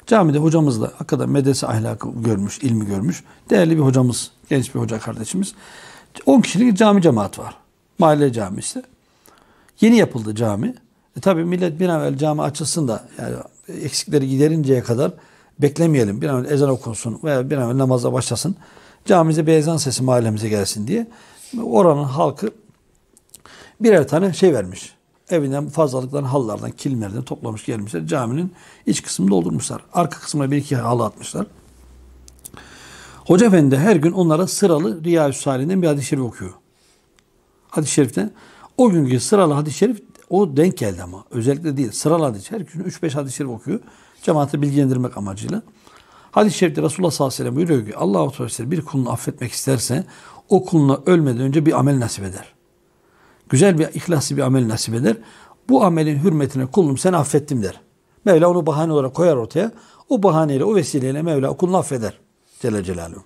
Camide hocamızla hakikaten medrese ahlakı görmüş, ilmi görmüş. Değerli bir hocamız, genç bir hoca kardeşimiz. 10 kişilik cami cemaat var. Mahalle camisi. Yeni yapıldı cami. Tabii millet bir an evvel cami açılsın da yani eksikleri giderinceye kadar beklemeyelim. Bir an evvel ezan okunsun veya bir an evvel namaza başlasın. Camimize bir ezan sesi mahallemize gelsin diye. Oranın halkı birer tane şey vermiş. Evinden fazlalıklarını halılardan, kilimlerden toplamış gelmişler. Caminin iç kısmını doldurmuşlar. Arka kısmına bir iki halı atmışlar. Hoca Efendi her gün onlara sıralı Riyâ-ü Sâlihî'nden bir hadis-i şerif okuyor. Hadis-i şeriften. O günkü sıralı hadis-i şerif o denk geldi ama. Özellikle değil. Sıralı hadis-i şerif. Her gün 3-5 hadis-i şerif okuyor. Cemaati bilgilendirmek amacıyla. Hadis-i şerifte Resulullah sallallahu aleyhi ve sellem buyuruyor ki Allah-u Teala bir kulunu affetmek isterse o kuluna ölmeden önce bir amel nasip eder. Güzel bir ihlaslı bir amel nasip eder. Bu amelin hürmetine kulum seni affettim der. Mevla onu bahane olarak koyar ortaya. O bahaneyle, o vesileyle Mevla kulunu affeder. Celle Celaluhu.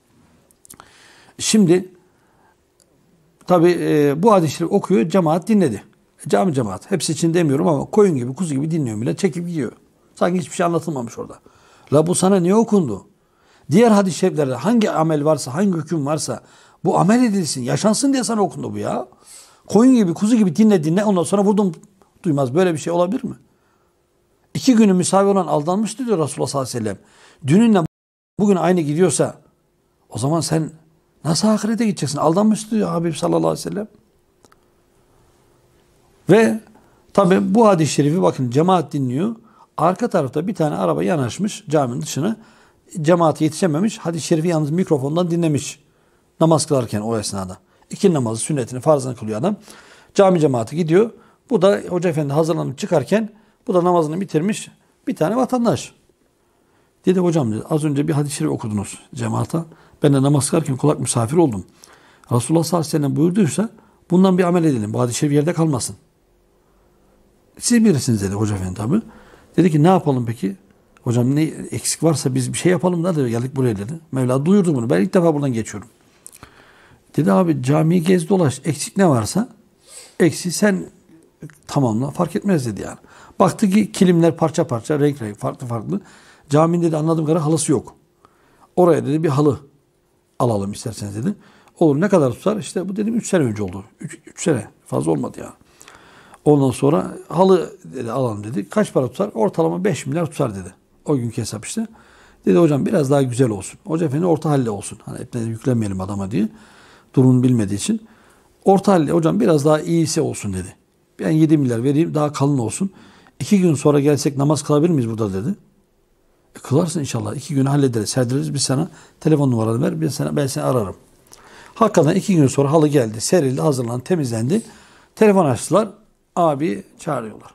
Şimdi tabi bu hadis-i şerif okuyor, cemaat dinledi. Cami cemaat. Hepsi için demiyorum ama koyun gibi, kuzu gibi dinliyor bile. Çekip gidiyor. Sanki hiçbir şey anlatılmamış orada. La bu sana niye okundu? Diğer hadis-i şeriflerde hangi amel varsa, hangi hüküm varsa bu amel edilsin, yaşansın diye sana okundu bu ya. Koyun gibi, kuzu gibi dinle. Ondan sonra vurdum duymaz. Böyle bir şey olabilir mi? 2 günü misafir olan aldanmıştı diyor Resulullah sallallahu aleyhi ve sellem. Dününle bugün aynı gidiyorsa o zaman sen nasıl ahirete gideceksin? Aldanmıştı diyor Habib sallallahu aleyhi ve sellem. Ve tabi bu hadis-i şerifi bakın cemaat dinliyor. Arka tarafta bir tane araba yanaşmış caminin dışına. Cemaate yetişememiş. Hadis-i şerifi yalnız mikrofondan dinlemiş. Namaz kılarken o esnada. 2 namazı, sünnetini, farzını kılıyor adam. Cami cemaati gidiyor. Bu da Hoca Efendi hazırlanıp çıkarken bu da namazını bitirmiş. Bir tane vatandaş. Dedi hocam dedi, az önce bir hadis-i şerif okudunuz cemaata. Ben de namaz kılarken kulak misafir oldum. Resulullah sallallahu aleyhi ve sellem buyurduysa bundan bir amel edelim. Bu hadis-i şerif yerde kalmasın. Siz birisiniz dedi Hoca Efendi tabi. Dedi ki ne yapalım peki? Hocam ne eksik varsa biz bir şey yapalım da dedi. Geldik buraya dedi. Mevla duyurdu bunu. Ben ilk defa buradan geçiyorum. Dedi abi camiyi gez dolaş. Eksik ne varsa eksiği sen tamamla. Fark etmez dedi yani. Baktı ki kilimler parça parça, renk renk, farklı farklı. Caminin dedi anladığım kadarıyla halısı yok. Oraya dedi bir halı alalım isterseniz dedi. Olur ne kadar tutar? İşte bu dedim 3 sene önce oldu. 3 sene fazla olmadı ya. Ondan sonra halı dedi alalım dedi. Kaç para tutar? Ortalama 5 milyar tutar dedi. O günkü hesap işte. Dedi hocam biraz daha güzel olsun. Hoca Efendi orta halli olsun. Hani hep yüklenmeyelim adama diye. Durumunu bilmediği için. Orta halli hocam biraz daha iyisi olsun dedi. Ben 7 milyar vereyim daha kalın olsun. 2 gün sonra gelsek namaz kılabilir miyiz burada dedi. Kılarsın inşallah. 2 gün hallederiz. Serdiririz. Biz sana telefon numaranı ver. Ben seni ararım. Hakikaten 2 gün sonra halı geldi. Serildi, hazırlandı, temizlendi. Telefon açtılar. Abi çağırıyorlar.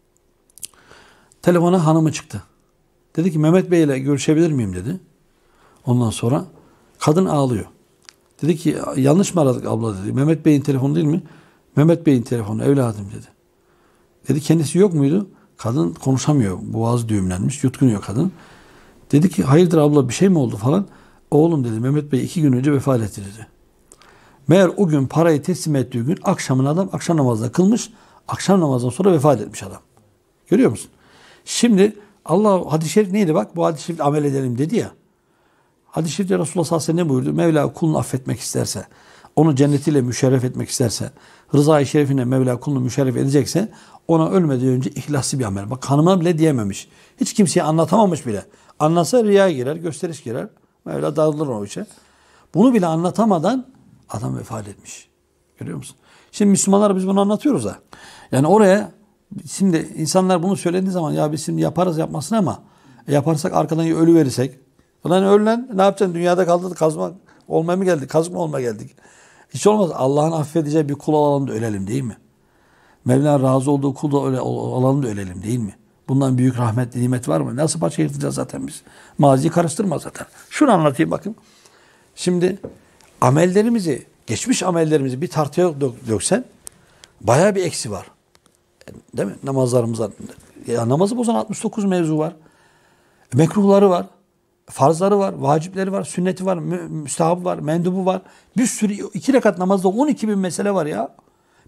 Telefona hanımı çıktı. Dedi ki Mehmet Bey ile görüşebilir miyim dedi. Ondan sonra kadın ağlıyor. Dedi ki yanlış mı aradık abla dedi. Mehmet Bey'in telefonu değil mi? Mehmet Bey'in telefonu evladım dedi. Dedi kendisi yok muydu? Kadın konuşamıyor. Boğazı düğümlenmiş. Yutkunuyor kadın. Dedi ki hayırdır abla bir şey mi oldu falan. Oğlum dedi Mehmet Bey 2 gün önce vefat etti dedi. Meğer o gün parayı teslim ettiği gün akşamın adam akşam namazını kılmış. Akşam namazından sonra vefat etmiş adam. Görüyor musun? Şimdi Allah hadis-i şerif neydi bak? Bu hadis-i şerif amel edelim dedi ya. Hadis-i şerifte Resulullah sallallahu aleyhi ve sellem ne buyurdu? Mevla kulunu affetmek isterse, onu cennetiyle müşerref etmek isterse, rızayı şerifine Mevla kulunu müşerref edecekse ona ölmeden önce ihlaslı bir amel. Bak hanıma bile diyememiş. Hiç kimseye anlatamamış bile. Anlatsa riya girer, gösteriş girer. Mevla dağılır o işe. Bunu bile anlatamadan adam vefat etmiş. Görüyor musun? Şimdi Müslümanlara biz bunu anlatıyoruz ha. Yani oraya şimdi insanlar bunu söylediği zaman ya biz şimdi yaparız yapmasın ama yaparsak arkadan ölü verirsek. Ulan ölen ne yapacaksın? Dünyada kaldık kazmak olmaya mı geldik? Kazık mı olmaya geldik? Hiç olmaz. Allah'ın affedeceği bir kul olalım da ölelim değil mi? Mevla razı olduğu kul da olalım da ölelim değil mi? Bundan büyük rahmet, nimet var mı? Nasıl paça yırtacağız zaten biz? Maziyi karıştırma zaten. Şunu anlatayım bakın. Şimdi amellerimizi, geçmiş amellerimizi bir tartıya döksen bayağı bir eksi var. Değil mi? Namazlarımızda. Ya namazı bozan 69 mevzu var. Mekruhları var. Farzları var. Vacipleri var. Sünneti var. Müstahabı var. Mendubu var. Bir sürü 2 rekat namazda 12 bin mesele var ya.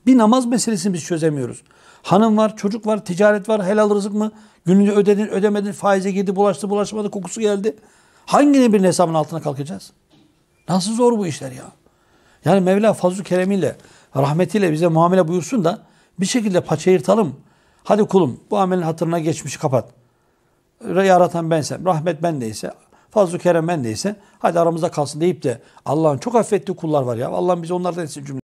Bir namaz meselesini biz çözemiyoruz. Hanım var, çocuk var, ticaret var, helal rızık mı? Gününü ödedin, ödemedin, faize girdi, bulaştı, bulaşmadı, kokusu geldi. Hanginin birinin hesabının altına kalkacağız? Nasıl zor bu işler ya? Yani Mevla fazl-ı keremiyle, rahmetiyle bize muamele buyursun da bir şekilde paça yırtalım. Hadi kulum bu amelin hatırına geçmişi kapat. Yaratan bensem, rahmet bendeyse, fazl-ı kerem bendeyse hadi aramızda kalsın deyip de Allah'ın çok affettiği kullar var ya. Allah'ım bizi onlardan etsin cümle.